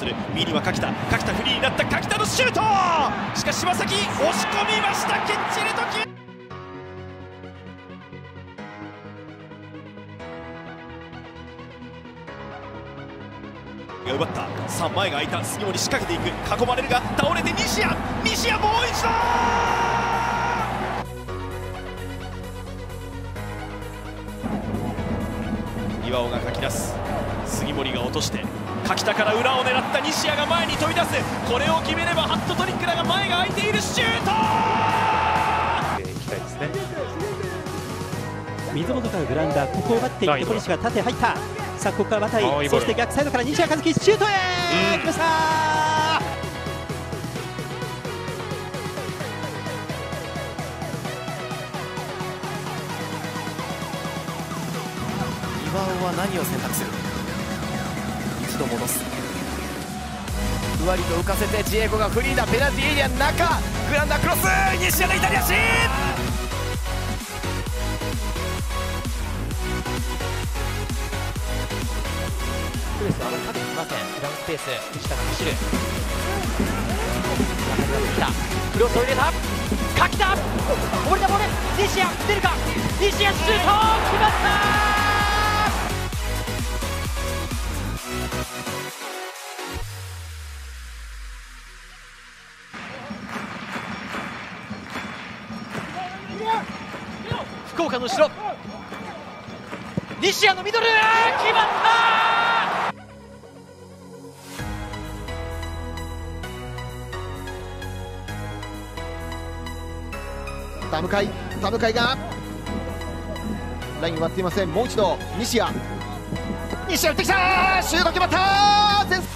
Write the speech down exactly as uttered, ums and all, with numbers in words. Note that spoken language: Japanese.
る。右には柿田、柿田フリーになった。柿田のシュート、しかし柴崎押し込みました。きっちりと決めが奪った。さあ前が空いた。杉森仕掛けていく。囲まれるが倒れて西谷、西谷もう一度岩尾がかき出す。杉森が落として柿田から裏を狙った西谷が前に飛び出す。これを決めればハットトリックだが前が空いている。シュートいきたいですね。 水本からグラウンダー、ここを奪っていって小西が縦入った。さあここから渡井、そして逆サイドから西谷和樹シュートへ、うん、決めました。 岩尾は何を選択する。一度戻す。ふわりと浮かせてジエゴがフリーだ。ペナルティーエリアの中、グラウンダークロス、西谷の左足。 プレスはあまりかけてきません。ダウンスペース、藤田が走る。中には来た。クロスを入れた。柿田、こぼれたボール。西谷出るか。西谷シュート決まった。福岡の後ろ、西谷のミドル決まった。 田向田向がライン割っていません。もう一度西谷、西谷打ってきた。シュート決まった。前